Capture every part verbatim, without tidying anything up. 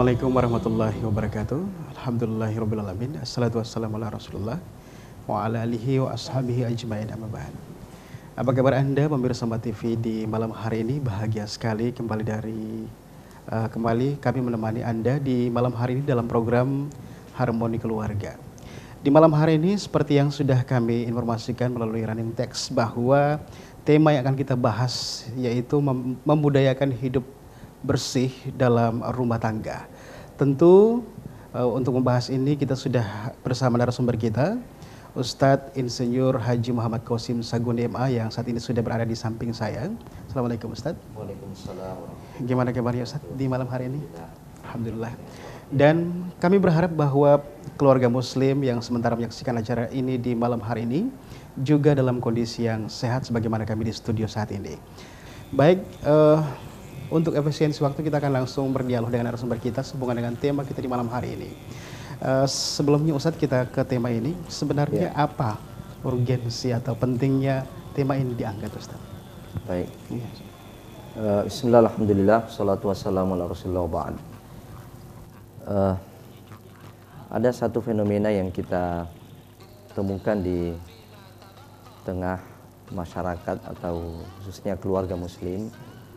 Assalamualaikum warahmatullahi wabarakatuh. Alhamdulillahirrabbilalamin. Assalatu wassalamu ala rasulullah wa ala alihi wa ashabihi ajmain amma ba'd. Apa kabar Anda pemirsa Samba T V di malam hari ini? Bahagia sekali kembali dari uh, kembali kami menemani Anda di malam hari ini dalam program Harmoni Keluarga. Di malam hari ini seperti yang sudah kami informasikan melalui running text bahwa tema yang akan kita bahas yaitu mem membudayakan hidup bersih dalam rumah tangga. Tentu uh, untuk membahas ini kita sudah bersama narasumber kita, Ustadz Insinyur Haji Muhammad Qasim Sagun M A yang saat ini sudah berada di samping saya. Assalamualaikum Ustadz. Waalaikumsalam. Gimana kabarnya Ustadz di malam hari ini? Alhamdulillah. Dan kami berharap bahwa keluarga muslim yang sementara menyaksikan acara ini di malam hari ini juga dalam kondisi yang sehat sebagaimana kami di studio saat ini. Baik, uh, untuk efisiensi waktu kita akan langsung berdialog dengan narasumber kita sehubungan dengan tema kita di malam hari ini. Uh, sebelumnya Ustadz kita ke tema ini, sebenarnya yeah. apa urgensi atau pentingnya tema ini diangkat Ustadz? Baik. Yeah. Uh, Bismillah, alhamdulillah, salatu wassalamu ala rasulullah ba'd. Uh, ada satu fenomena yang kita temukan di tengah masyarakat atau khususnya keluarga muslim,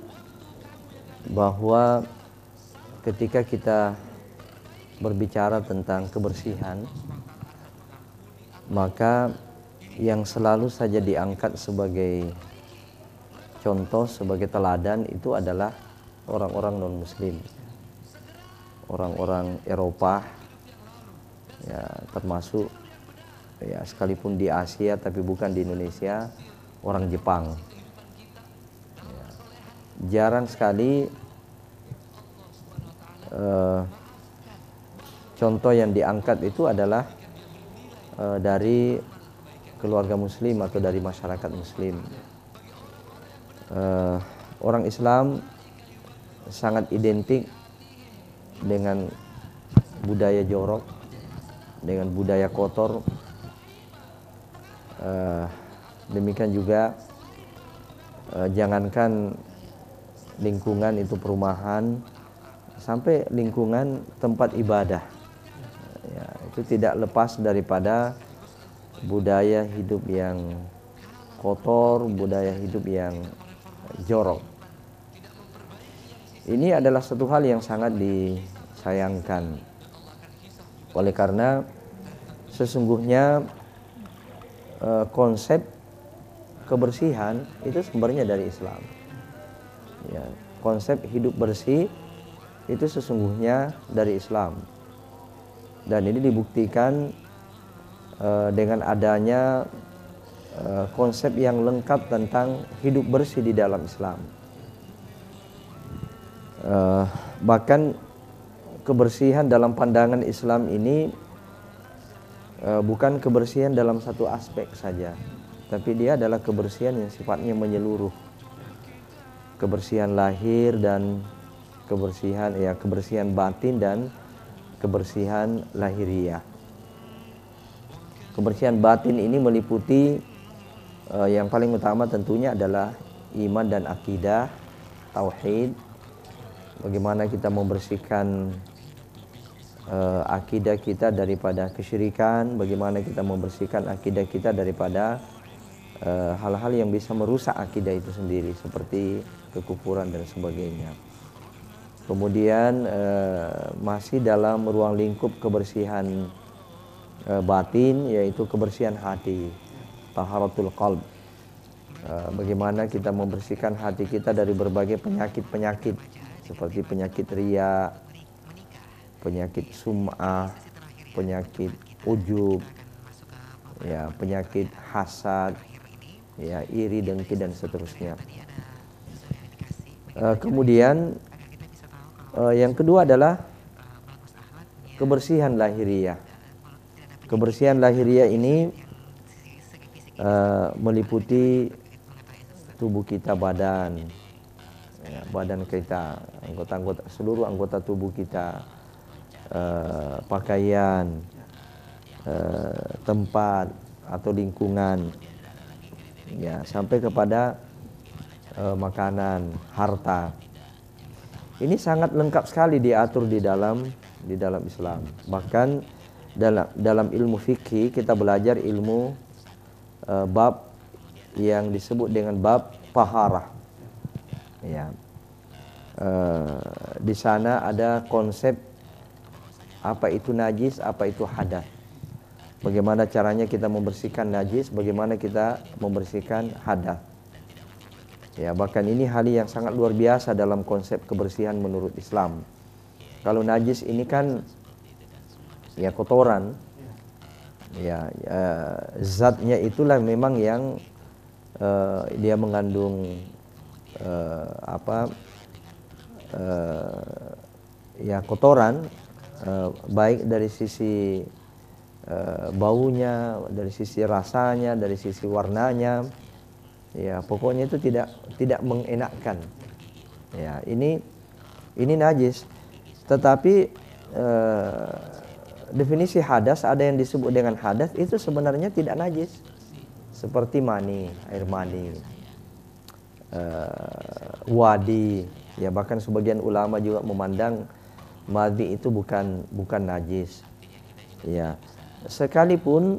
bahwa ketika kita berbicara tentang kebersihan, maka yang selalu saja diangkat sebagai contoh, sebagai teladan itu adalah orang-orang non-muslim, orang-orang Eropa, ya, termasuk ya sekalipun di Asia tapi bukan di Indonesia, orang Jepang. Ya, jarang sekali uh, contoh yang diangkat itu adalah uh, dari keluarga muslim atau dari masyarakat muslim. Uh, orang Islam sangat identik dengan budaya jorok, dengan budaya kotor. Uh, demikian juga uh, jangankan lingkungan itu perumahan, sampai lingkungan tempat ibadah, ya, itu tidak lepas daripada budaya hidup yang kotor, budaya hidup yang jorok. Ini adalah satu hal yang sangat disayangkan, oleh karena sesungguhnya eh, konsep kebersihan itu sumbernya dari Islam. Ya, konsep hidup bersih itu sesungguhnya dari Islam, dan ini dibuktikan eh, dengan adanya eh, konsep yang lengkap tentang hidup bersih di dalam Islam. Uh, bahkan kebersihan dalam pandangan Islam ini uh, bukan kebersihan dalam satu aspek saja, tapi dia adalah kebersihan yang sifatnya menyeluruh. Kebersihan lahir dan kebersihan ya kebersihan batin dan kebersihan lahiriah. Kebersihan batin ini meliputi uh, yang paling utama tentunya adalah iman dan akidah, tauhid. Bagaimana kita membersihkan uh, akidah kita daripada kesyirikan, bagaimana kita membersihkan akidah kita daripada hal-hal uh, yang bisa merusak akidah itu sendiri, seperti kekufuran dan sebagainya. Kemudian uh, masih dalam ruang lingkup kebersihan uh, batin, yaitu kebersihan hati, taharatul qalb. Uh, bagaimana kita membersihkan hati kita dari berbagai penyakit-penyakit, seperti penyakit riya, penyakit sum'ah, penyakit ujub, ya, penyakit hasad, ya, iri, dengki, dan seterusnya. Uh, kemudian uh, yang kedua adalah kebersihan lahiriah. Kebersihan lahiriah ini uh, meliputi tubuh kita, badan, ya, badan kita, anggota-anggota, seluruh anggota tubuh kita, uh, pakaian, uh, tempat atau lingkungan, ya, sampai kepada uh, makanan, harta. Ini sangat lengkap sekali diatur di dalam di dalam Islam. Bahkan dalam dalam ilmu fikih kita belajar ilmu uh, bab yang disebut dengan bab taharah. Ya. Uh, di sana ada konsep apa itu najis, apa itu hadas. Bagaimana caranya kita membersihkan najis, bagaimana kita membersihkan hadas. Ya, bahkan ini hal yang sangat luar biasa dalam konsep kebersihan menurut Islam. Kalau najis ini kan ya kotoran, ya, ya zatnya itulah memang yang uh, dia mengandung uh, apa uh, ya kotoran, uh, baik dari sisi uh, baunya, dari sisi rasanya, dari sisi warnanya. Ya, pokoknya itu tidak tidak mengenakkan. Ya, ini ini najis. Tetapi eh, definisi hadas, ada yang disebut dengan hadas itu sebenarnya tidak najis. Seperti mani, air mani, eh, wadi. Ya, bahkan sebagian ulama juga memandang madi itu bukan bukan najis. Ya, sekalipun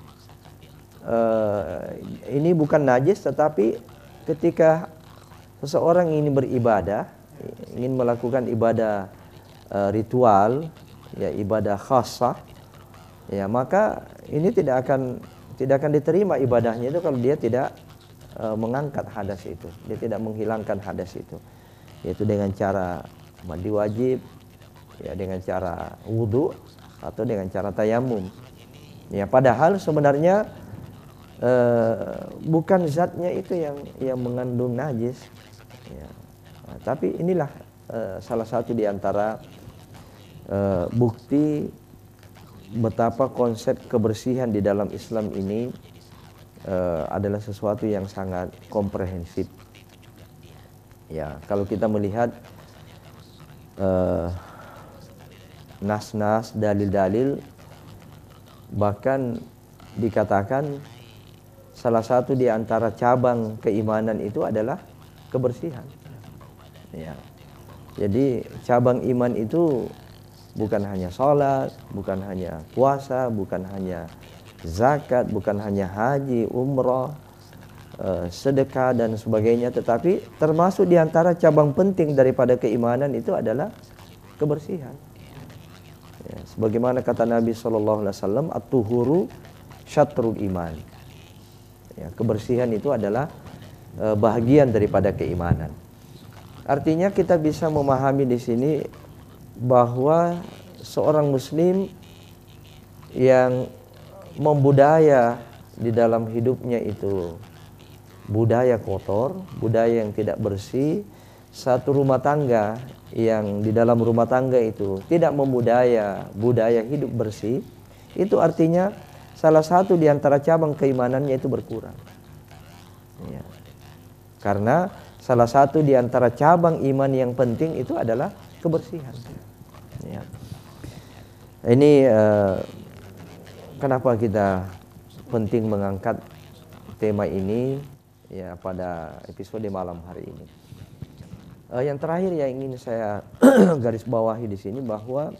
Uh, ini bukan najis, tetapi ketika seseorang ingin beribadah, ingin melakukan ibadah uh, ritual, ya ibadah khasah, ya maka ini tidak akan tidak akan diterima ibadahnya itu kalau dia tidak uh, mengangkat hadas itu, dia tidak menghilangkan hadas itu, yaitu dengan cara mandi wajib, ya dengan cara wudhu atau dengan cara tayamum. Ya, padahal sebenarnya Uh, bukan zatnya itu yang yang mengandung najis, ya. Nah, tapi inilah uh, salah satu di antara uh, bukti betapa konsep kebersihan di dalam Islam ini uh, adalah sesuatu yang sangat komprehensif. Ya, kalau kita melihat uh, nas-nas, dalil-dalil, bahkan dikatakan salah satu di antara cabang keimanan itu adalah kebersihan. Ya. Jadi cabang iman itu bukan hanya sholat, bukan hanya puasa, bukan hanya zakat, bukan hanya haji, umrah, sedekah dan sebagainya, tetapi termasuk di antara cabang penting daripada keimanan itu adalah kebersihan. Ya, sebagaimana kata Nabi shallallahu alaihi wasallam, at-tuhuru syatrul iman. Ya, kebersihan itu adalah e, bahagian daripada keimanan. Artinya kita bisa memahami di sini bahwa seorang muslim yang membudaya di dalam hidupnya itu budaya kotor, budaya yang tidak bersih, satu rumah tangga yang di dalam rumah tangga itu tidak membudaya budaya hidup bersih, itu artinya salah satu di antara cabang keimanannya itu berkurang. Ya. Karena salah satu di antara cabang iman yang penting itu adalah kebersihan. Ya. Ini uh, kenapa kita penting mengangkat tema ini ya pada episode malam hari ini. Uh, yang terakhir yang ingin saya garis bawahi di sini bahwa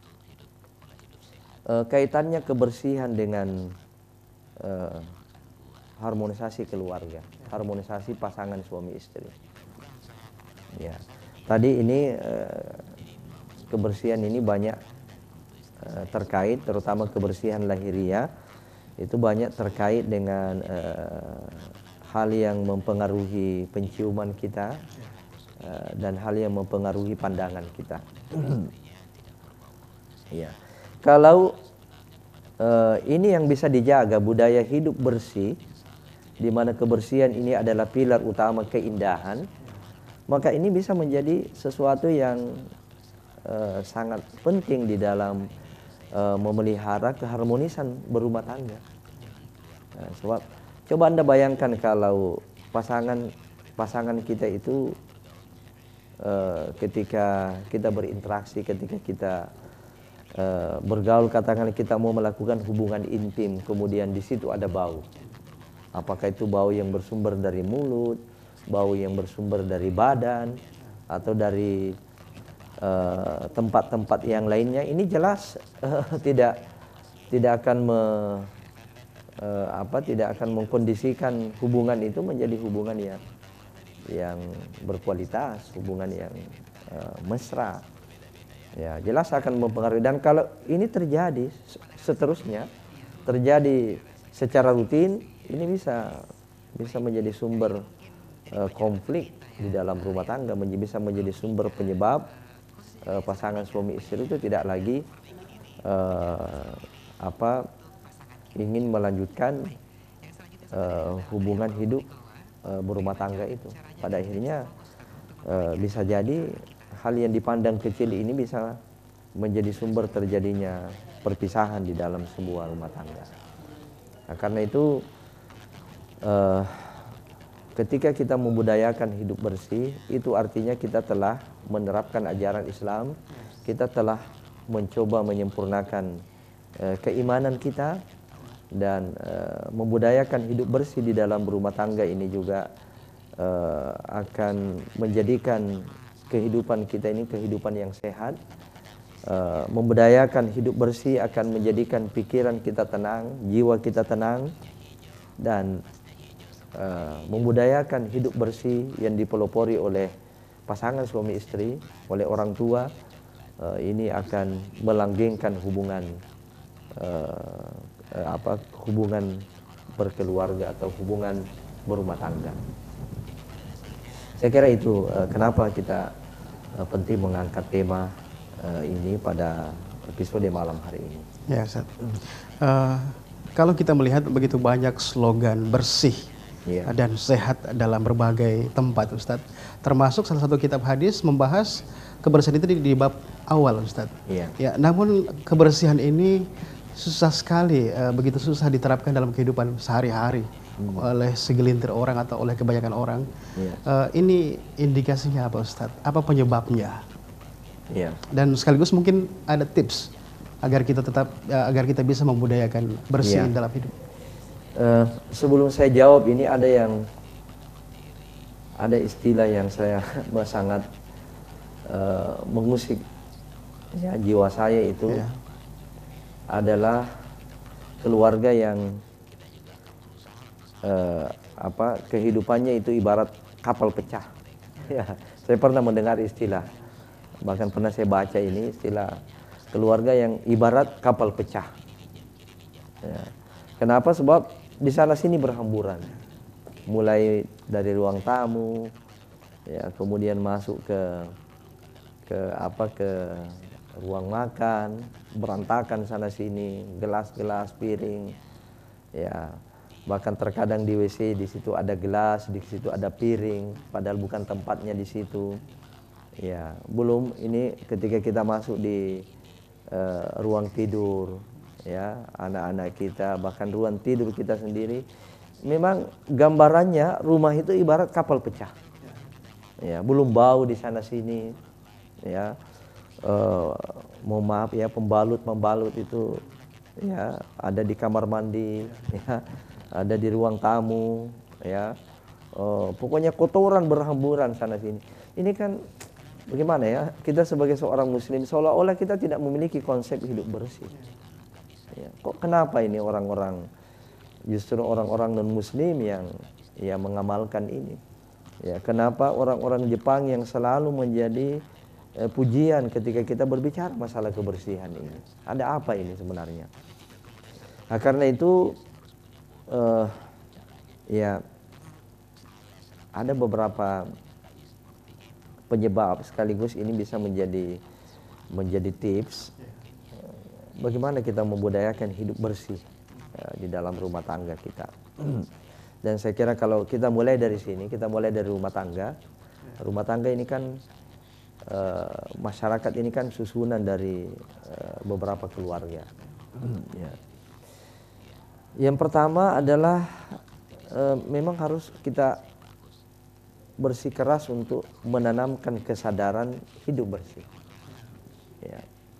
Uh, kaitannya kebersihan dengan uh, harmonisasi keluarga, harmonisasi pasangan suami istri. Ya, tadi ini uh, kebersihan ini banyak uh, terkait, terutama kebersihan lahiriah itu banyak terkait dengan uh, hal yang mempengaruhi penciuman kita uh, dan hal yang mempengaruhi pandangan kita. Ya. Kalau uh, ini yang bisa dijaga, budaya hidup bersih, di mana kebersihan ini adalah pilar utama keindahan, maka ini bisa menjadi sesuatu yang uh, sangat penting di dalam uh, memelihara keharmonisan berumah tangga. Nah, sebab coba Anda bayangkan kalau pasangan pasangan kita itu uh, ketika kita berinteraksi, ketika kita Uh, bergaul, katakan kita mau melakukan hubungan intim, kemudian di situ ada bau. Apakah itu bau yang bersumber dari mulut, bau yang bersumber dari badan, atau dari eh, tempat-tempat yang lainnya, ini jelas eh, tidak tidak akan me, eh, apa tidak akan mengkondisikan hubungan itu menjadi hubungan yang yang berkualitas, hubungan yang uh, mesra. Ya, jelas akan mempengaruhi. Dan kalau ini terjadi seterusnya, terjadi secara rutin, ini bisa bisa menjadi sumber uh, konflik di dalam rumah tangga, bisa menjadi sumber penyebab uh, pasangan suami istri itu tidak lagi uh, apa ingin melanjutkan uh, hubungan hidup uh, berumah tangga itu. Pada akhirnya e, bisa jadi hal yang dipandang kecil ini bisa menjadi sumber terjadinya perpisahan di dalam sebuah rumah tangga. Nah, karena itu e, ketika kita membudayakan hidup bersih, itu artinya kita telah menerapkan ajaran Islam, kita telah mencoba menyempurnakan e, keimanan kita, dan e, membudayakan hidup bersih di dalam rumah tangga ini juga Uh, akan menjadikan kehidupan kita ini kehidupan yang sehat. Uh, membudayakan hidup bersih akan menjadikan pikiran kita tenang, jiwa kita tenang, dan uh, membudayakan hidup bersih yang dipelopori oleh pasangan suami istri, oleh orang tua, uh, ini akan melanggengkan hubungan uh, uh, apa hubungan berkeluarga atau hubungan berumah tangga. Saya kira itu uh, kenapa kita uh, penting mengangkat tema uh, ini pada episode malam hari ini. Ya, Ustaz. Uh, kalau kita melihat begitu banyak slogan bersih yeah. dan sehat dalam berbagai tempat, Ustaz. Termasuk salah satu kitab hadis membahas kebersihan itu di, di bab awal, Ustaz. Yeah. Ya, namun kebersihan ini susah sekali, uh, begitu susah diterapkan dalam kehidupan sehari-hari. Hmm. Oleh segelintir orang atau oleh kebanyakan orang. Yeah. Uh, ini indikasinya apa, Ustadz? Apa penyebabnya? Yeah. Dan sekaligus mungkin ada tips agar kita tetap uh, agar kita bisa membudayakan bersih yeah. dalam hidup. Uh, sebelum saya jawab ini ada yang ada istilah yang saya sangat uh, mengusik ya, jiwa saya itu yeah. adalah keluarga yang Uh, apa kehidupannya itu ibarat kapal pecah. Ya, saya pernah mendengar istilah, bahkan pernah saya baca ini istilah keluarga yang ibarat kapal pecah. Ya. Kenapa? Sebab di sana sini berhamburan, mulai dari ruang tamu, ya, kemudian masuk ke ke apa ke ruang makan, berantakan sana sini, gelas-gelas, piring, ya. Bahkan terkadang di W C di situ ada gelas, di situ ada piring, padahal bukan tempatnya di situ. Ya, belum ini ketika kita masuk di uh, ruang tidur, ya, anak-anak kita, bahkan ruang tidur kita sendiri, memang gambarannya rumah itu ibarat kapal pecah. Ya, belum bau di sana sini, ya. Uh, mohon maaf ya, pembalut-pembalut itu ya ada di kamar mandi, ya. Ada di ruang tamu, ya, oh, pokoknya kotoran berhamburan sana sini. Ini kan bagaimana ya? Kita sebagai seorang Muslim seolah-olah kita tidak memiliki konsep hidup bersih. Ya, kok kenapa ini orang-orang, justru orang-orang non Muslim yang ya mengamalkan ini? Ya, kenapa orang-orang Jepang yang selalu menjadi eh, pujian ketika kita berbicara masalah kebersihan ini? Ada apa ini sebenarnya? Nah, karena itu. Uh, ya ada beberapa penyebab, sekaligus ini bisa menjadi menjadi tips uh, bagaimana kita membudayakan hidup bersih uh, di dalam rumah tangga kita. Dan saya kira kalau kita mulai dari sini, kita mulai dari rumah tangga. Rumah tangga ini kan uh, masyarakat ini kan susunan dari uh, beberapa keluarga. Ya. Yang pertama adalah e, memang harus kita bersikeras untuk menanamkan kesadaran hidup bersih. Ya.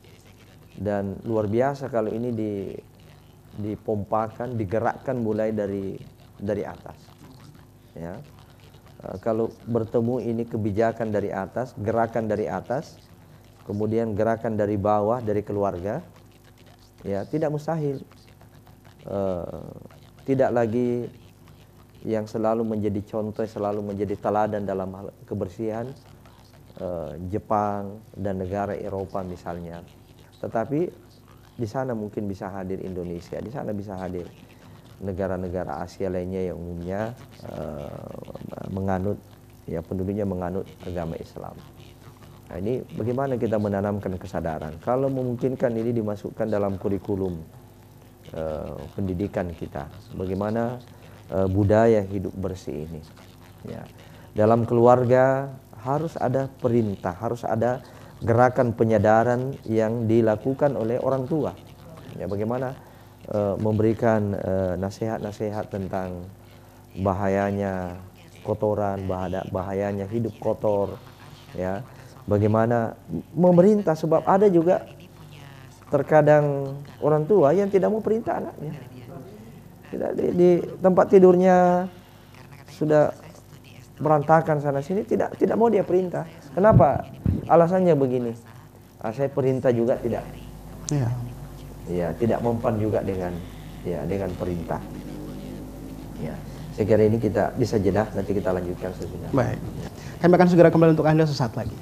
Dan luar biasa kalau ini di, dipompakan, digerakkan mulai dari dari atas. Ya. E, kalau bertemu ini kebijakan dari atas, gerakan dari atas, kemudian gerakan dari bawah, dari keluarga, ya tidak mustahil. Uh, tidak lagi yang selalu menjadi contoh, selalu menjadi teladan dalam hal kebersihan, uh, Jepang dan negara Eropa misalnya. Tetapi di sana mungkin bisa hadir Indonesia, di sana bisa hadir negara-negara Asia lainnya yang umumnya uh, menganut, ya penduduknya menganut agama Islam. Nah, ini bagaimana kita menanamkan kesadaran. Kalau memungkinkan ini dimasukkan dalam kurikulum uh, pendidikan kita, bagaimana uh, budaya hidup bersih ini. Ya. Dalam keluarga harus ada perintah, harus ada gerakan penyadaran yang dilakukan oleh orang tua. Ya, bagaimana uh, memberikan uh, nasihat-nasihat tentang bahayanya kotoran, bahayanya hidup kotor, ya. Bagaimana memerintah, sebab ada juga terkadang orang tua yang tidak mau perintah anaknya. Tidak, di, di tempat tidurnya sudah berantakan sana sini, tidak tidak mau dia perintah. Kenapa? Alasannya begini, ah, saya perintah juga tidak, ya, ya tidak mempan juga dengan, ya dengan perintah. Ya, saya kira ini kita bisa jeda, nanti kita lanjutkan sejenak. Baik, kami akan segera kembali untuk Anda sesaat lagi.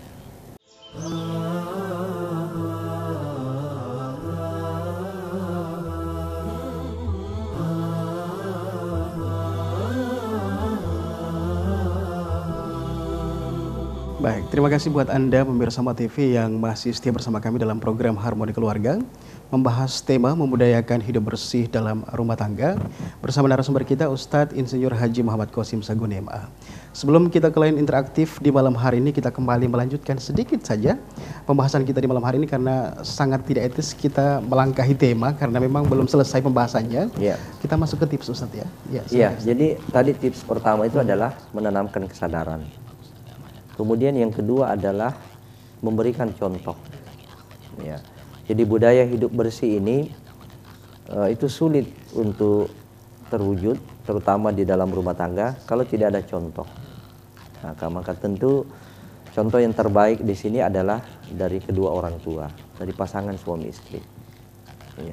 Baik, terima kasih buat Anda pemirsa Mata T V yang masih setia bersama kami dalam program Harmoni Keluarga, membahas tema memudayakan hidup bersih dalam rumah tangga bersama narasumber kita Ustadz Insinyur Haji Muhammad Qasim Sagun M A. Sebelum kita ke lain interaktif di malam hari ini, kita kembali melanjutkan sedikit saja pembahasan kita di malam hari ini karena sangat tidak etis kita melangkahi tema karena memang belum selesai pembahasannya. Ya. Kita masuk ke tips Ustadz ya. Ya, ya jadi tadi tips pertama itu adalah menanamkan kesadaran. Kemudian yang kedua adalah memberikan contoh. Ya. Jadi budaya hidup bersih ini uh, itu sulit untuk terwujud, terutama di dalam rumah tangga kalau tidak ada contoh. Nah, maka tentu contoh yang terbaik di sini adalah dari kedua orang tua, dari pasangan suami istri. Ya.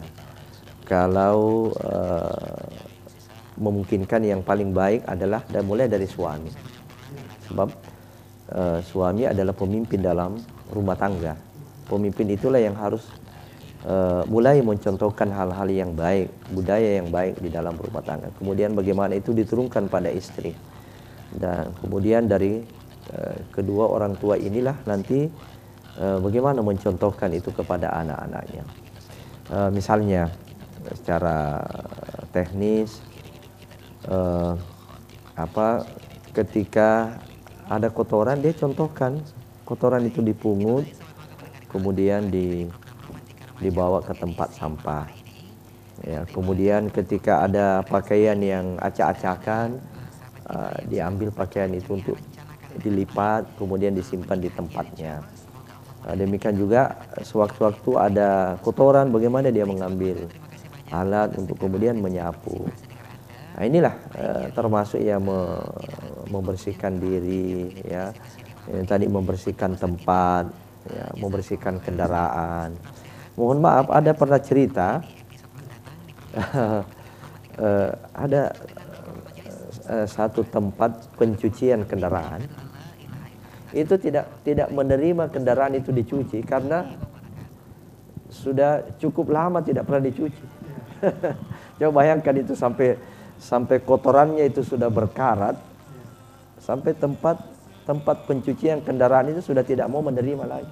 Kalau uh, memungkinkan yang paling baik adalah dan mulai dari suami, sebab Uh, suami adalah pemimpin dalam rumah tangga. Pemimpin itulah yang harus uh, mulai mencontohkan hal-hal yang baik, budaya yang baik di dalam rumah tangga. Kemudian bagaimana itu diturunkan pada istri. Dan kemudian dari uh, kedua orang tua inilah nanti uh, bagaimana mencontohkan itu kepada anak-anaknya. Uh, misalnya secara teknis, uh, apa ketika ada kotoran, dia contohkan kotoran itu dipungut, kemudian di, dibawa ke tempat sampah. Ya, kemudian ketika ada pakaian yang acak-acakan, uh, diambil pakaian itu untuk dilipat, kemudian disimpan di tempatnya. Uh, demikian juga sewaktu-waktu ada kotoran, bagaimana dia mengambil alat untuk kemudian menyapu. Nah, inilah uh, termasuk yang me membersihkan diri, ya, yang tadi membersihkan tempat, ya, membersihkan kendaraan. Mohon maaf, ada pernah cerita uh, ada uh, satu tempat pencucian kendaraan itu tidak tidak menerima kendaraan itu dicuci karena sudah cukup lama tidak pernah dicuci. Coba bayangkan itu sampai sampai kotorannya itu sudah berkarat, sampai tempat tempat pencucian kendaraan itu sudah tidak mau menerima lagi.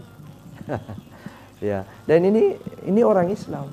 Ya, dan ini ini orang Islam,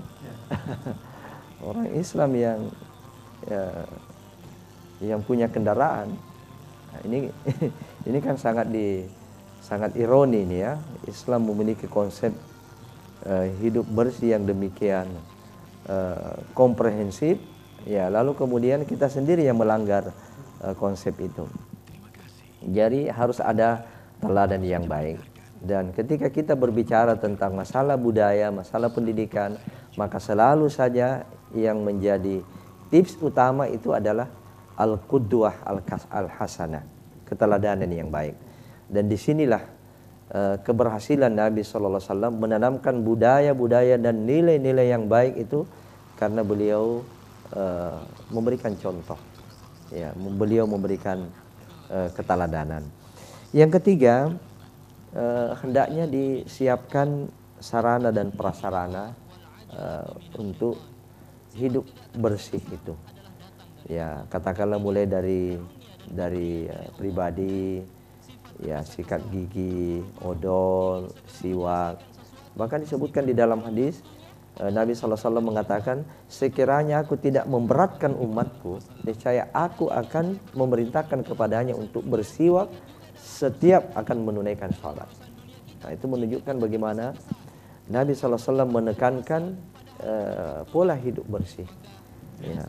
orang Islam yang ya, yang punya kendaraan. Nah, ini ini kan sangat di sangat ironi nih ya. Islam memiliki konsep uh, hidup bersih yang demikian uh, komprehensif. Ya, lalu kemudian kita sendiri yang melanggar uh, konsep itu. Jadi harus ada teladan yang baik. Dan ketika kita berbicara tentang masalah budaya, masalah pendidikan, maka selalu saja yang menjadi tips utama itu adalah al-qudwah al-hasanah, keteladanan yang baik. Dan disinilah uh, keberhasilan Nabi Shallallahu Alaihi Wasallam menanamkan budaya-budaya dan nilai-nilai yang baik itu karena beliau uh, memberikan contoh, ya, beliau memberikan uh, keteladanan. Yang ketiga, uh, hendaknya disiapkan sarana dan prasarana uh, untuk hidup bersih itu. Ya, katakanlah mulai dari dari uh, pribadi, ya, sikat gigi, odol, siwak. Bahkan disebutkan di dalam hadis uh, Nabi Sallallahu Alaihi Wasallam mengatakan, sekiranya aku tidak memberatkan umatku, niscaya aku akan memerintahkan kepadanya untuk bersiwak setiap akan menunaikan sholat. Nah, itu menunjukkan bagaimana Nabi Sallallahu Alaihi Wasallam menekankan uh, pola hidup bersih. Ya.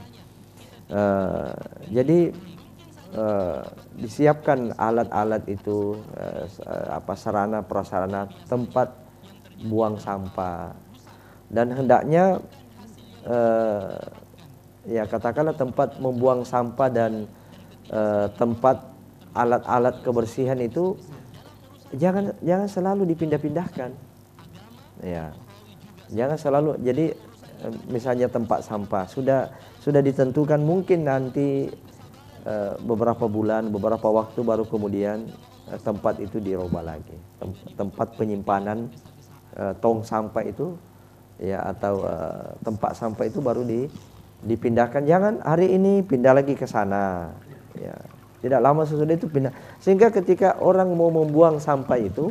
Uh, jadi uh, disiapkan alat-alat itu, uh, apa sarana prasarana tempat buang sampah, dan hendaknya uh, ya katakanlah tempat membuang sampah dan uh, tempat alat-alat kebersihan itu jangan jangan selalu dipindah-pindahkan. Ya, jangan selalu. Jadi misalnya tempat sampah sudah sudah ditentukan, mungkin nanti uh, beberapa bulan, beberapa waktu baru kemudian uh, tempat itu dirubah lagi. Tem tempat penyimpanan uh, tong sampah itu, ya, atau uh, tempat sampah itu baru di, dipindahkan. Jangan hari ini pindah lagi ke sana. Ya, tidak lama sesudah itu pindah. Sehingga ketika orang mau membuang sampah itu,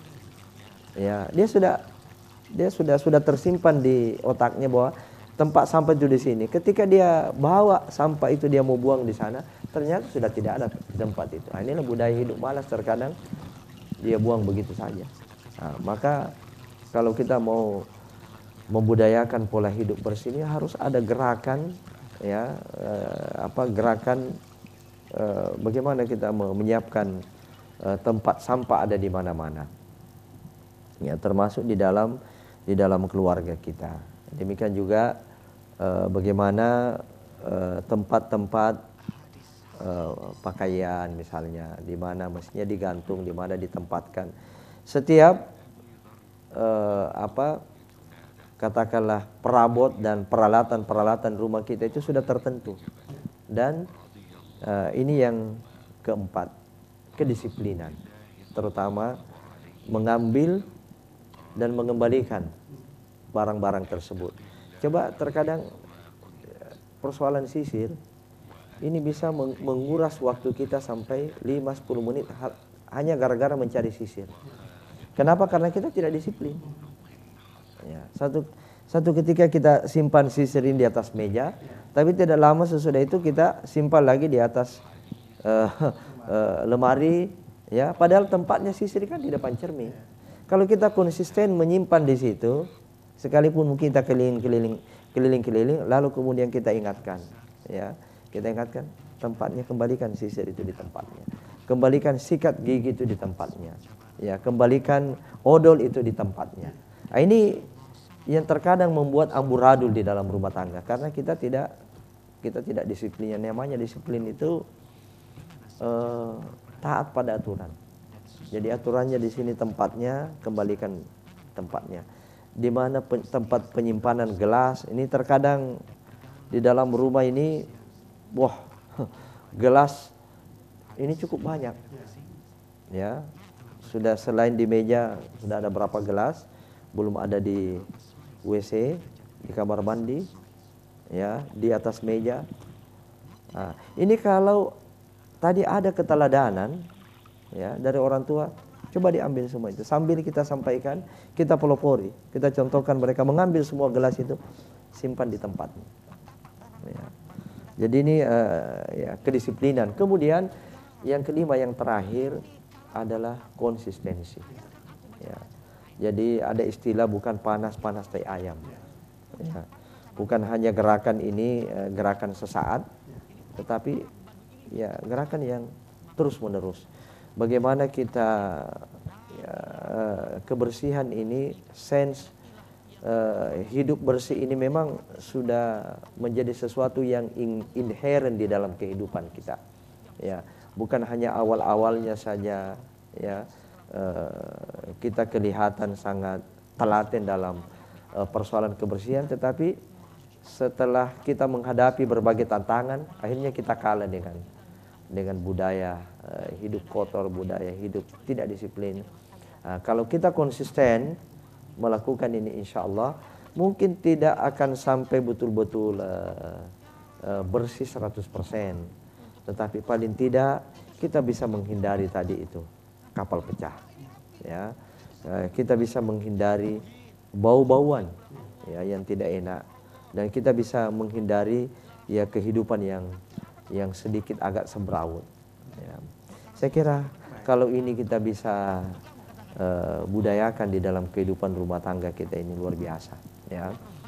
ya, dia sudah dia sudah sudah tersimpan di otaknya bahwa tempat sampah itu di sini. Ketika dia bawa sampah itu, dia mau buang di sana, ternyata sudah tidak ada tempat itu. Nah, inilah budaya hidup malas, terkadang dia buang begitu saja. Nah, maka kalau kita mau membudayakan pola hidup bersih ini harus ada gerakan, ya, eh, apa gerakan eh, bagaimana kita menyiapkan eh, tempat sampah ada di mana-mana. Ya, termasuk di dalam di dalam keluarga kita. Demikian juga eh, bagaimana tempat-tempat eh, eh, pakaian misalnya, di mana mestinya digantung, di mana ditempatkan. Setiap eh, apa katakanlah perabot dan peralatan-peralatan rumah kita itu sudah tertentu. Dan eh, ini yang keempat, kedisiplinan, terutama mengambil dan mengembalikan barang-barang tersebut. Coba terkadang persoalan sisir ini bisa menguras waktu kita sampai lima sampai sepuluh menit hanya gara-gara mencari sisir. Kenapa? Karena kita tidak disiplin. Ya, satu satu ketika kita simpan sisir ini di atas meja, tapi tidak lama sesudah itu kita simpan lagi di atas uh, uh, lemari, ya, padahal tempatnya sisir kan di depan cermin. Kalau kita konsisten menyimpan di situ, sekalipun mungkin kita keliling-keliling, keliling-keliling, lalu kemudian kita ingatkan, ya, kita ingatkan tempatnya, kembalikan sisir itu di tempatnya, kembalikan sikat gigi itu di tempatnya, ya, kembalikan odol itu di tempatnya. Nah, ini yang terkadang membuat amburadul di dalam rumah tangga karena kita tidak kita tidak disiplin. Yang namanya disiplin itu eh, taat pada aturan. Jadi aturannya di sini tempatnya, kembalikan tempatnya. Di mana pe, tempat penyimpanan gelas, ini terkadang di dalam rumah ini, wah, gelas ini cukup banyak. Ya, sudah selain di meja sudah ada berapa gelas, belum ada di W C, di kamar mandi, ya, di atas meja. Nah, ini kalau tadi ada keteladanan, ya, dari orang tua, coba diambil semua itu. Sambil kita sampaikan, kita pelopori, kita contohkan mereka mengambil semua gelas itu, simpan di tempatnya. Ya. Jadi ini uh, ya, kedisiplinan. Kemudian yang kelima, yang terakhir adalah konsistensi. Ya. Jadi ada istilah bukan panas-panas tai ayam. Ya. Bukan hanya gerakan ini uh, gerakan sesaat, tetapi ya gerakan yang terus-menerus. Bagaimana kita ya, kebersihan ini, sense uh, hidup bersih ini memang sudah menjadi sesuatu yang in, inherent di dalam kehidupan kita. Ya, bukan hanya awal-awalnya saja, ya, uh, kita kelihatan sangat telaten dalam uh, persoalan kebersihan, tetapi setelah kita menghadapi berbagai tantangan, akhirnya kita kalah dengan dengan budaya uh, hidup kotor, budaya hidup tidak disiplin. Uh, kalau kita konsisten melakukan ini, insya Allah mungkin tidak akan sampai betul-betul uh, uh, bersih seratus persen, tetapi paling tidak kita bisa menghindari tadi itu kapal pecah, ya. Uh, kita bisa menghindari bau-bauan, ya, yang tidak enak, dan kita bisa menghindari ya kehidupan yang yang sedikit agak semrawut. Ya. Saya kira kalau ini kita bisa uh, budayakan di dalam kehidupan rumah tangga kita, ini luar biasa. Ya,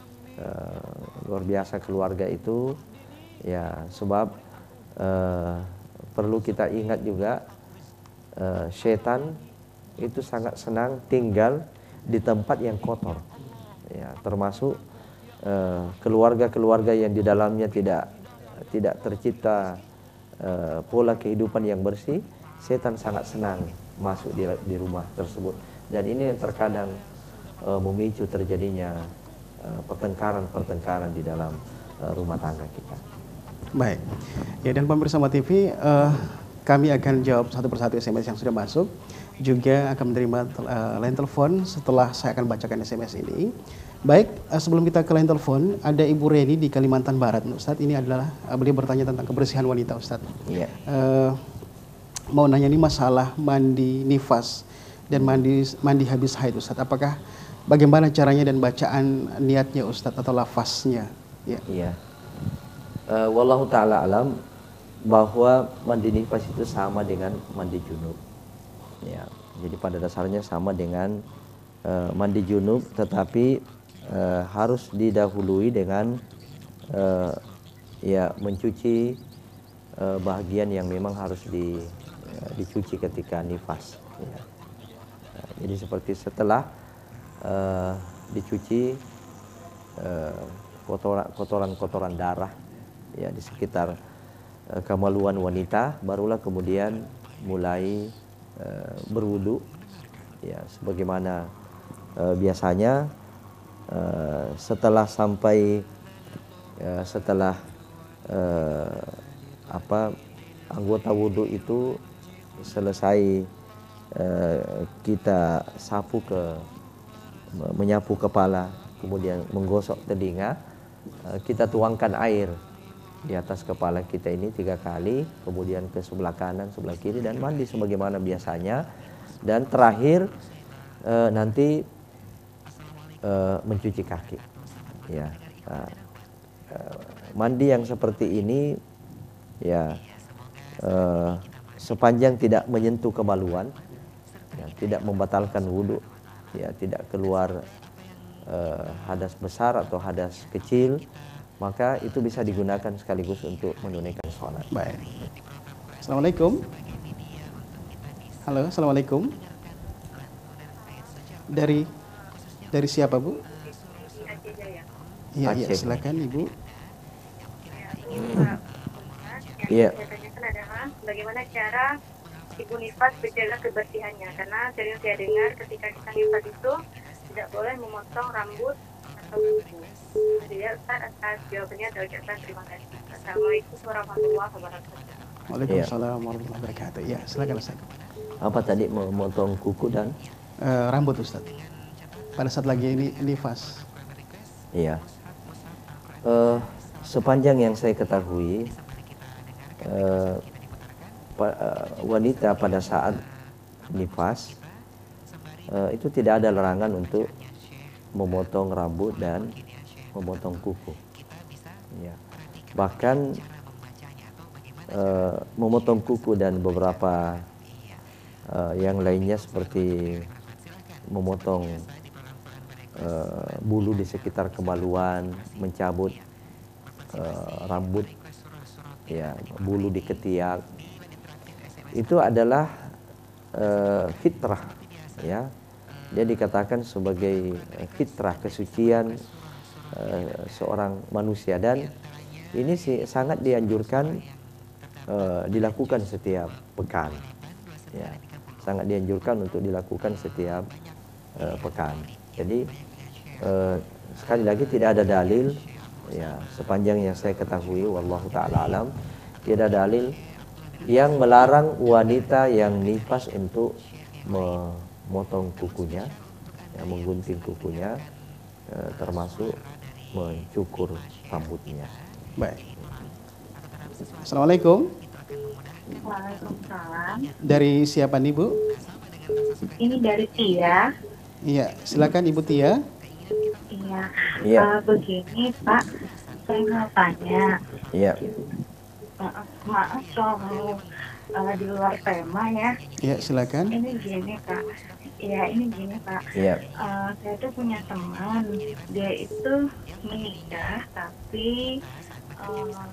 uh, luar biasa keluarga itu. Ya, sebab uh, perlu kita ingat juga uh, setan itu sangat senang tinggal di tempat yang kotor. Ya, termasuk keluarga-keluarga uh, yang di dalamnya tidak tidak tercipta uh, pola kehidupan yang bersih, setan sangat senang masuk di, di rumah tersebut, dan ini yang terkadang uh, memicu terjadinya uh, pertengkaran-pertengkaran di dalam uh, rumah tangga kita. Baik, ya, dan pemirsa Mata T V, uh, kami akan jawab satu persatu S M S yang sudah masuk, juga akan menerima uh, line telepon setelah saya akan bacakan S M S ini. Baik, uh, sebelum kita ke line telepon, ada Ibu Reni di Kalimantan Barat, Ustadz. Ini adalah uh, beliau bertanya tentang kebersihan wanita, Ustadz. Iya. Uh, mau nanya ini masalah mandi nifas dan mandi mandi habis haid, Ustadz. Apakah bagaimana caranya dan bacaan niatnya, Ustadz, atau lafaznya? Ya. Iya. Uh, wallahu taala alam bahwa mandi nifas itu sama dengan mandi junub. Ya. Jadi pada dasarnya sama dengan uh, mandi junub, tetapi Uh, harus didahului dengan uh, ya mencuci uh, bahagian yang memang harus di, uh, dicuci ketika nifas. Ya. Uh, jadi seperti setelah uh, dicuci kotoran-kotoran uh, darah ya di sekitar uh, kemaluan wanita, barulah kemudian mulai uh, berwudu. Ya, sebagaimana uh, biasanya. Uh, setelah sampai uh, setelah uh, apa anggota wudhu itu selesai, uh, kita sapu ke menyapu kepala, kemudian menggosok telinga, uh, kita tuangkan air di atas kepala kita ini tiga kali, kemudian ke sebelah kanan, sebelah kiri, dan mandi sebagaimana biasanya, dan terakhir uh, nanti Uh, mencuci kaki. Ya, uh, uh, mandi yang seperti ini, ya, uh, sepanjang tidak menyentuh kemaluan, ya, tidak membatalkan wudhu, ya, tidak keluar uh, hadas besar atau hadas kecil, maka itu bisa digunakan sekaligus untuk menunaikan sholat. Baik. Assalamualaikum. Halo, assalamualaikum. Dari Dari siapa, Bu? Iya, iya, silakan Ibu. Iya. Saya tanyakan adalah bagaimana cara ibu nifas menjaga kebersihannya, karena sering saya dengar ketika kita nifas itu tidak boleh memotong rambut atau kuku. Jadi Ustaz, atas jawabannya saya ucapkan terima kasih. Assalamualaikum warahmatullahi wabarakatuh. Waalaikumsalam warahmatullahi wabarakatuh. Ya, silakan Ustaz. Apa tadi, memotong kuku dan uh, rambut, Ustaz, pada saat lagi ini nifas? Iya. Uh, sepanjang yang saya ketahui, uh, pa, uh, wanita pada saat nifas uh, itu tidak ada larangan untuk memotong rambut dan memotong kuku. Ya. Bahkan uh, memotong kuku dan beberapa uh, yang lainnya seperti memotong Uh, bulu di sekitar kemaluan, mencabut uh, rambut, ya, bulu di ketiak, itu adalah uh, fitrah, ya. Dia dikatakan sebagai fitrah, kesucian uh, seorang manusia, dan ini sih sangat dianjurkan uh, dilakukan setiap pekan, ya. sangat dianjurkan untuk dilakukan setiap uh, pekan. Jadi uh, sekali lagi tidak ada dalil, ya sepanjang yang saya ketahui, wallahu taala alam, tidak ada dalil yang melarang wanita yang nifas untuk memotong kukunya, ya, menggunting kukunya, uh, termasuk mencukur rambutnya. Baik. Assalamualaikum. Waalaikumsalam. Dari siapa nih Bu? Ini dari Tia. Iya, silakan Ibu Tia. Iya. Iya. Uh, begini Pak, saya mau tanya. Iya. Maaf, maaf soal uh, di luar tema ya. Iya, silakan. Ini gini Pak. Iya, ini gini Pak. Iya. Uh, saya tuh punya teman, dia itu menikah tapi uh,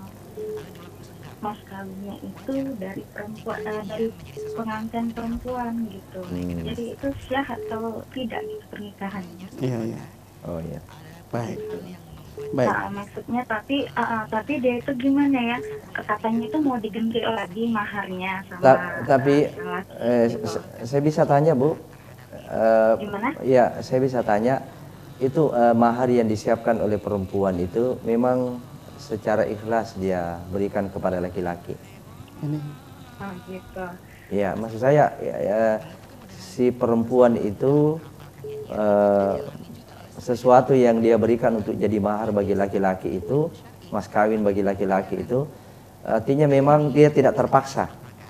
mas kawinnya itu dari perempuan, uh, dari pengantin perempuan gitu. Hmm. Jadi itu sah atau tidak gitu pernikahannya? Iya, iya. Oh iya. Baik. Baik. Nah, maksudnya tapi uh, uh, tapi dia itu gimana ya? Katanya itu mau diganti lagi maharnya sama. Ta tapi uh, eh, gitu. saya bisa tanya Bu? Uh, Gimana? Ya, saya bisa tanya, itu uh, mahar yang disiapkan oleh perempuan itu memang secara ikhlas dia berikan kepada laki-laki? Ini. Oh, gitu. Ya, maksud saya ya, ya, si perempuan itu uh, sesuatu yang dia berikan untuk jadi mahar bagi laki-laki itu, mas kawin bagi laki-laki itu, artinya memang dia tidak terpaksa.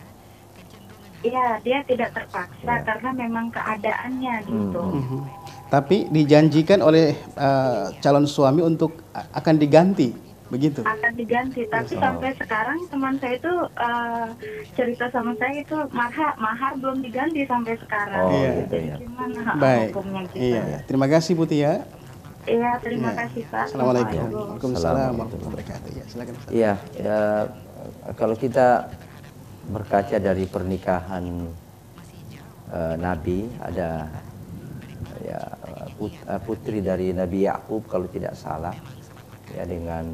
Iya, dia tidak terpaksa Ya. karena memang keadaannya gitu. Hmm. Mhm. Tapi dijanjikan oleh uh, calon suami untuk a- akan diganti, begitu? Akan diganti, tapi Oh. sampai sekarang teman saya itu uh, cerita sama saya itu mahar mahar belum diganti sampai sekarang. Oh, Iya. Gitu. iya. Gimana Baik. hukumnya gitu? Iya, terima kasih Bu Tia. Iya, terima Iya. kasih Pak. Assalamualaikum. Assalamualaikum. Waalaikumsalam warahmatullahi wabarakatuh. Ya, silakan Ustaz. Iya, ya, kalau kita berkaca dari pernikahan eh, Nabi, ada ya put- eh, putri dari Nabi Yakub kalau tidak salah, ya dengan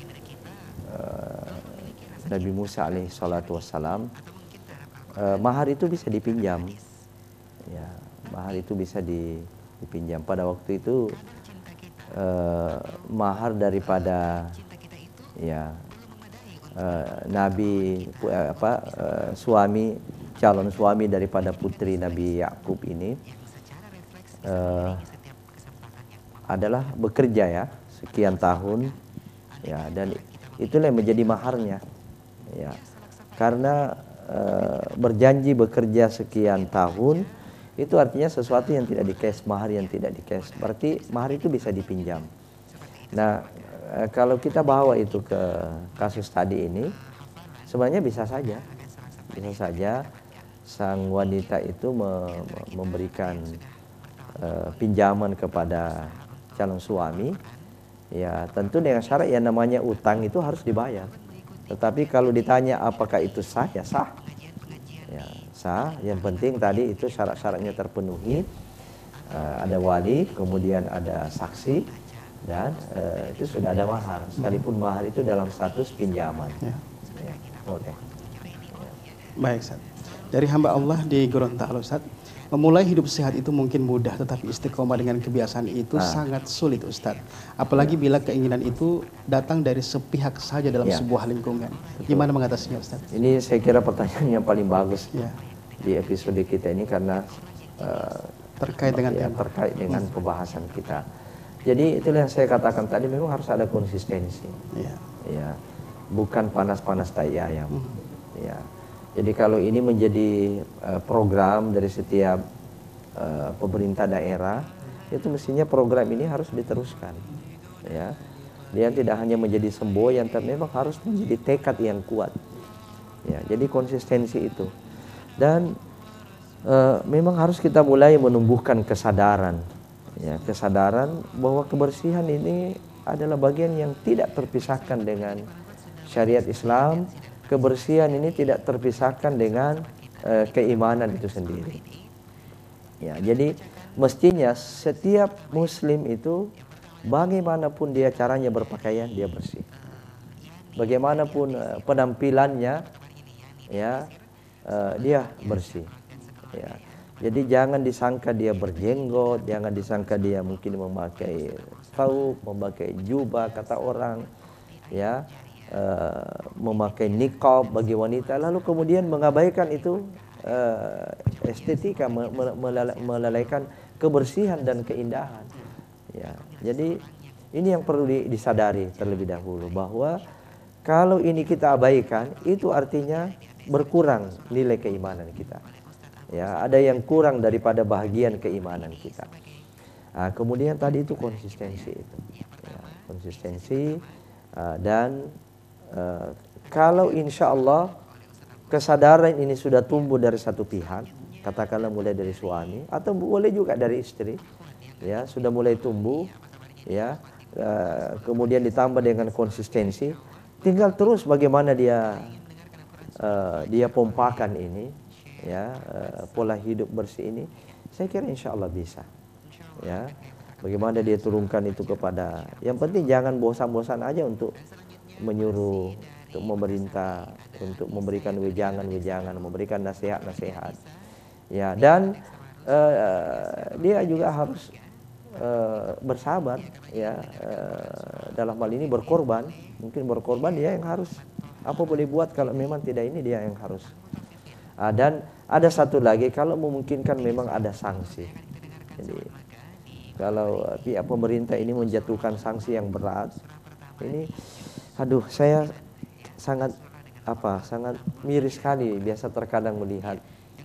eh, Nabi Musa alaihi salatu wassalam. Eh, mahar itu bisa dipinjam, ya mahar itu bisa di- dipinjam. Pada waktu itu eh, mahar daripada ya eh, Nabi eh, apa eh, suami calon suami daripada putri Nabi Yakub ini eh, adalah bekerja ya sekian tahun, ya, dan itulah yang menjadi maharnya, ya, karena eh, berjanji bekerja sekian tahun itu artinya sesuatu yang tidak di-cash, mahar yang tidak di-cash, berarti mahar itu bisa dipinjam. Nah, eh, kalau kita bawa itu ke kasus tadi ini, sebenarnya bisa saja, bisa saja sang wanita itu me- me- memberikan eh, pinjaman kepada calon suami, ya tentu dengan syarat yang namanya utang itu harus dibayar. Tetapi kalau ditanya apakah itu sah, ya sah, ya sah. Yang penting tadi itu syarat-syaratnya terpenuhi, eh, ada wali, kemudian ada saksi, dan eh, itu sudah ada mahar, sekalipun mahar itu dalam status pinjaman. Ya. Ya, oke. Baik, Ustaz. Dari hamba Allah di Gorontalo, Ustaz, memulai hidup sehat itu mungkin mudah, tetapi istiqomah dengan kebiasaan itu Ah. sangat sulit, Ustaz. Apalagi bila keinginan itu datang dari sepihak saja dalam Ya. sebuah lingkungan. Gimana mengatasinya, Ustaz? Ini saya kira pertanyaan yang paling bagus Ya, di episode kita ini karena eh, terkait dengan ya, tema. terkait dengan pembahasan kita. Jadi itulah yang saya katakan tadi, memang harus ada konsistensi. Ya. Ya, bukan panas-panas tai ayam. Ya. Jadi kalau ini menjadi uh, program dari setiap uh, pemerintah daerah, itu mestinya program ini harus diteruskan. Ya. Dia tidak hanya menjadi semboyan, tapi memang harus menjadi tekad yang kuat. Ya, jadi konsistensi itu. Dan uh, memang harus kita mulai menumbuhkan kesadaran, ya, kesadaran bahwa kebersihan ini adalah bagian yang tidak terpisahkan dengan syariat Islam. Kebersihan ini tidak terpisahkan dengan uh, keimanan itu sendiri. Ya, jadi mestinya setiap muslim itu bagaimanapun dia caranya berpakaian, dia bersih. Bagaimanapun uh, penampilannya, ya, uh, dia bersih. Ya. Jadi jangan disangka dia berjenggot, jangan disangka dia mungkin memakai thawb, memakai jubah kata orang, ya, uh, memakai niqab bagi wanita, lalu kemudian mengabaikan itu uh, estetika, melalaikan kebersihan dan keindahan. Ya, jadi ini yang perlu disadari terlebih dahulu, bahwa kalau ini kita abaikan, itu artinya berkurang nilai keimanan kita. Ya, ada yang kurang daripada bahagian keimanan kita. Nah, kemudian tadi itu konsistensi itu, ya, konsistensi uh, dan uh, kalau insya Allah kesadaran ini sudah tumbuh dari satu pihak, katakanlah mulai dari suami atau boleh juga dari istri, ya sudah mulai tumbuh, ya uh, kemudian ditambah dengan konsistensi, tinggal terus bagaimana dia uh, dia pompakan ini. Ya, uh, pola hidup bersih ini, saya kira insya Allah bisa. Ya, bagaimana dia turunkan itu kepada, yang penting jangan bosan-bosan aja untuk menyuruh, untuk memerintah, untuk memberikan wejangan-wejangan, memberikan nasihat-nasihat. Ya, dan uh, dia juga harus uh, bersabar, ya, uh, dalam hal ini berkorban. Mungkin berkorban dia yang harus, apa boleh buat kalau memang tidak, ini dia yang harus. Uh, dan ada satu lagi, kalau memungkinkan memang ada sanksi. Jadi kalau uh, pihak pemerintah ini menjatuhkan sanksi yang berat, ini, aduh, saya sangat apa, sangat miris sekali. Biasa terkadang melihat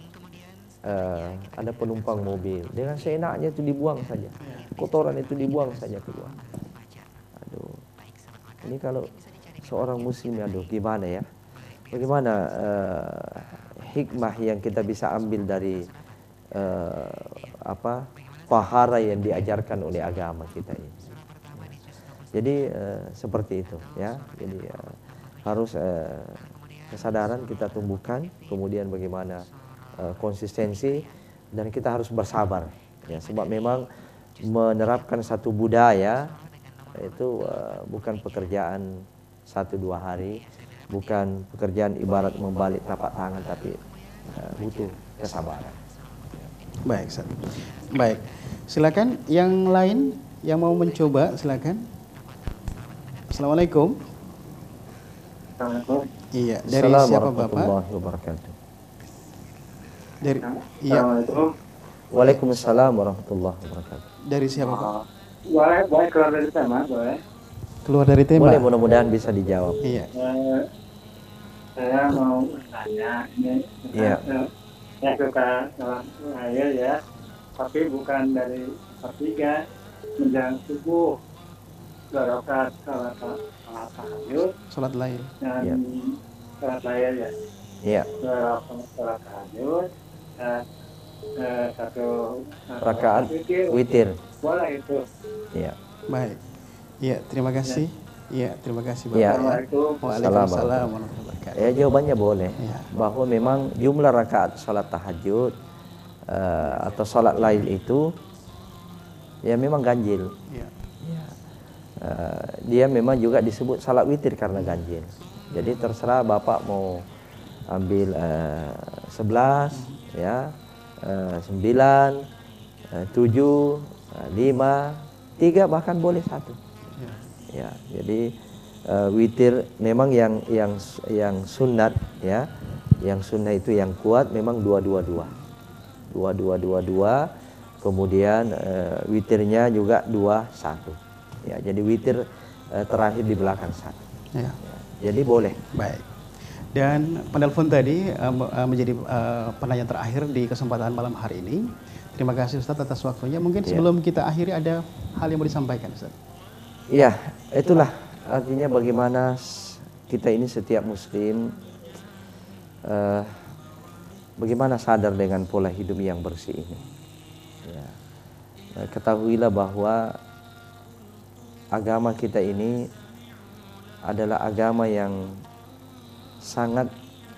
uh, ada penumpang mobil dengan seenaknya itu dibuang saja, kotoran itu dibuang saja keluar. Aduh, ini kalau seorang muslim, aduh, gimana ya? Bagaimana uh, hikmah yang kita bisa ambil dari uh, apa pahara yang diajarkan oleh agama kita ini. Jadi uh, seperti itu, ya. Jadi uh, harus uh, kesadaran kita tumbuhkan, kemudian bagaimana uh, konsistensi, dan kita harus bersabar, ya. Sebab memang menerapkan satu budaya itu uh, bukan pekerjaan satu dua hari. Bukan pekerjaan ibarat membalik telapak tangan, tapi uh, butuh kesabaran. Baik, Ustaz. Baik. Silakan yang lain yang mau mencoba, silakan. Assalamualaikum. Assalamualaikum. Iya, dari siapa Bapak? Wabarakatuh. Dari iya. Assalamualaikum. Waalaikumsalam warahmatullahi wabarakatuh. Dari siapa Pak? Boleh, boleh keluar dari tema, boleh. Keluar dari tema. Boleh, mudah-mudahan bisa dijawab. Iya. Eh, saya mau bertanya, ini Iya. eh, saya suka dalam air ya, tapi bukan dari sepertiga, menjelang subuh, dua rakaat salat salat tahajud Salat lain. dan Iya. salat layar ya, Iya. dua rakaat salat tahajud dan eh, satu eh, Rakaat witir. witir. Boleh itu. Iya. Baik. Iya, terima kasih. Iya, terima kasih Bapak. Iya. Ya. Assalamualaikum. Waalaikumsalam warahmatullahi wabarakatuh. Ya, jawabannya boleh. Iya. Bahwa memang jumlah rakaat salat tahajud uh, atau salat lain itu ya memang ganjil. Iya. Ya. Uh, dia memang juga disebut salat witir karena ganjil. Jadi terserah Bapak mau ambil uh, sebelas, ya, uh, sembilan, uh, tujuh, uh, lima, tiga, bahkan boleh satu. Iya. Ya, jadi uh, witir memang yang yang yang sunat, ya, yang sunnah itu yang kuat memang dua dua dua, dua dua dua dua, kemudian uh, witirnya juga dua satu, ya, jadi witir uh, terakhir di belakang satu, Ya. ya, jadi boleh. Baik. Dan penelpon tadi uh, menjadi uh, penanya terakhir di kesempatan malam hari ini. Terima kasih Ustadz atas waktunya. Mungkin Ya. sebelum kita akhiri ada hal yang mau disampaikan Ustadz. Iya, itulah artinya bagaimana kita ini setiap muslim uh, bagaimana sadar dengan pola hidup yang bersih ini. Ya. Uh, ketahuilah bahwa agama kita ini adalah agama yang sangat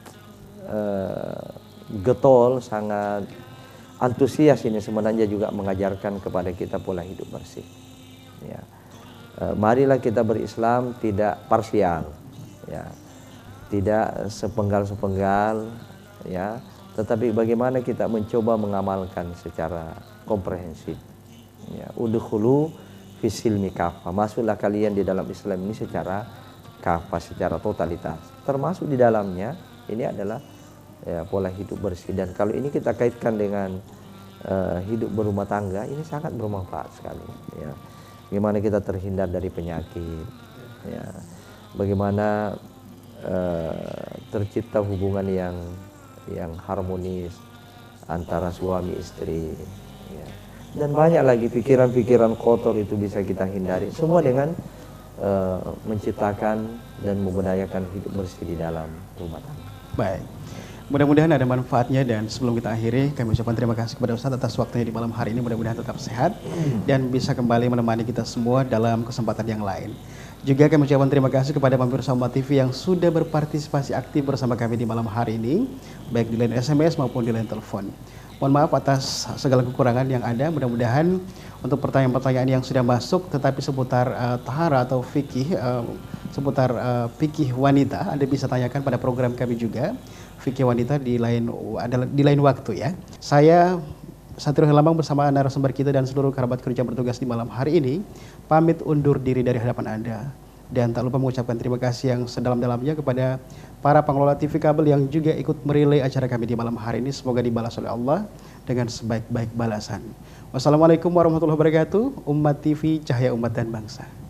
uh, getol, sangat antusias ini sebenarnya juga mengajarkan kepada kita pola hidup bersih. Ya. Uh, marilah kita berislam tidak parsial, ya, tidak sepenggal-sepenggal, ya, tetapi bagaimana kita mencoba mengamalkan secara komprehensif. Ya, udkhulu fisilmi kafah, masuklah kalian di dalam Islam ini secara kafah, secara totalitas. Termasuk di dalamnya ini adalah ya, pola hidup bersih. Dan kalau ini kita kaitkan dengan uh, hidup berumah tangga, ini sangat bermanfaat sekali. Ya. Bagaimana kita terhindar dari penyakit, ya. Bagaimana uh, tercipta hubungan yang yang harmonis antara suami istri, ya. Dan banyak lagi pikiran-pikiran kotor itu bisa kita hindari, semua dengan uh, menciptakan dan membudayakan hidup bersih di dalam rumah tangga. Baik, mudah-mudahan ada manfaatnya, dan sebelum kita akhiri kami ucapkan terima kasih kepada Ustadz atas waktunya di malam hari ini. Mudah-mudahan tetap sehat dan bisa kembali menemani kita semua dalam kesempatan yang lain. Juga kami ucapkan terima kasih kepada pemirsa Umat T V yang sudah berpartisipasi aktif bersama kami di malam hari ini, baik di line S M S maupun di line telepon. Mohon maaf atas segala kekurangan yang ada. Mudah-mudahan untuk pertanyaan-pertanyaan yang sudah masuk tetapi seputar uh, tahara atau fikih, uh, seputar uh, fikih wanita, Anda bisa tanyakan pada program kami juga, fikih wanita di lain adalah di lain waktu ya. Saya Satrio Helambang bersama narasumber kita dan seluruh kerabat kerja bertugas di malam hari ini pamit undur diri dari hadapan Anda. Dan tak lupa mengucapkan terima kasih yang sedalam-dalamnya kepada para pengelola T V kabel yang juga ikut merilai acara kami di malam hari ini. Semoga dibalas oleh Allah dengan sebaik-baik balasan. Wassalamualaikum warahmatullahi wabarakatuh. Umat T V, cahaya umat dan bangsa.